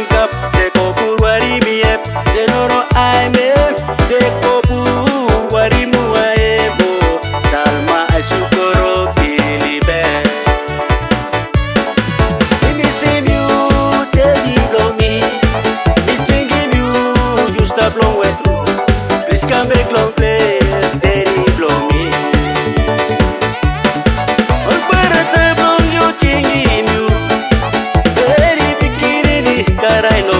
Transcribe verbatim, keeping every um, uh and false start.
kap te ko pour wari mi yep te noro ai me te ko pour wari mu ai bo salma ai sukoro filibe me save you te di blow me me thinking you you stop long way through please come back long place te di blow me on para te blow you thinking you very bikini ni karai